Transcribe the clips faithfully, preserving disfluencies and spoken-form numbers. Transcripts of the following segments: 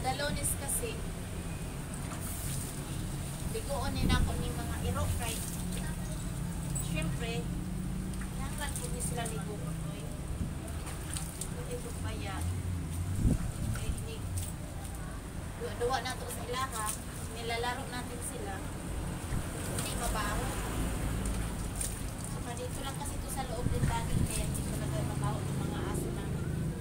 Dalones kasi bigoon din ako ni mga iro kay syempre nanglan ko ni sila ligo oy ito pa ya kay ni duwa na to sa ilaha nilalaro natin sila hindi mabaho so dito lang kasi to sa loob din lagi kaya hindi ko talaga mabaho ng mga aso namin.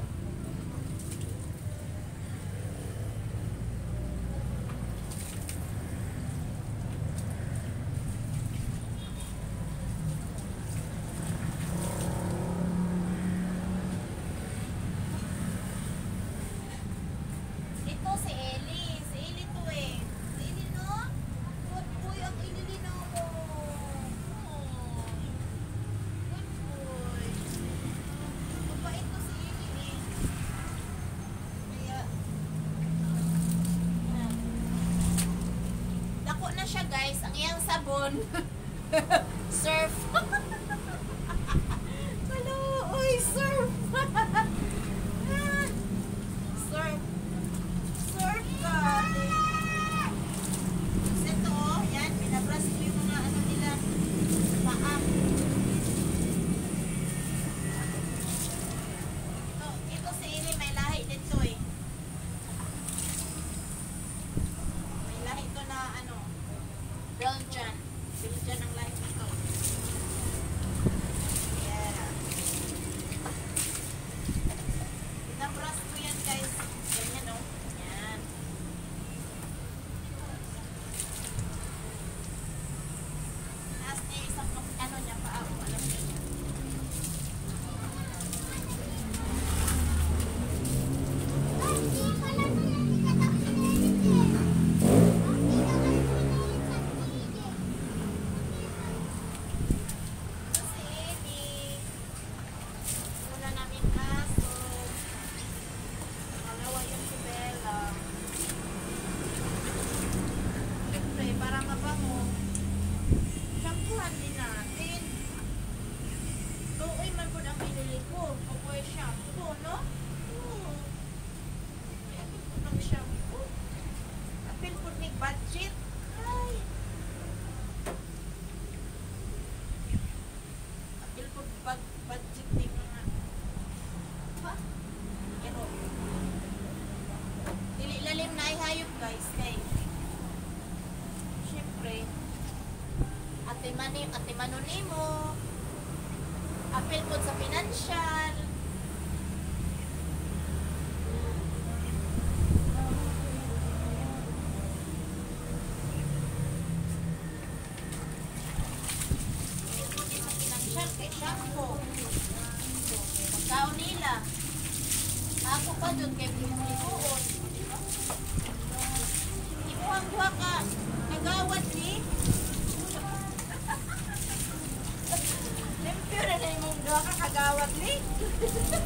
Guys, ang iyang sabon surf hello, oy, surf surf surf ka ito, yan, pinabras ko yung mga ano nila paa ito, ito si Ili may lahi dito eh may lahi ito na ano Belgian. Belgian ang lahi nito. Yeah. Pinabras ko yan guys. Ganyan o. Yan. Taas niya isang ano niya pa ako. Alam niyo. Budget. Ay. Apil po bag budget din mga. Ha? Pero dili lalim na ay hayop guys kay. Syempre ate mani ate manunimo. Apil po sa financial. Pagkaon nila ako pa doon kay Pilipuon ibuhang buha ka nagawad ni limpyo na na yung buha ka kagawad ni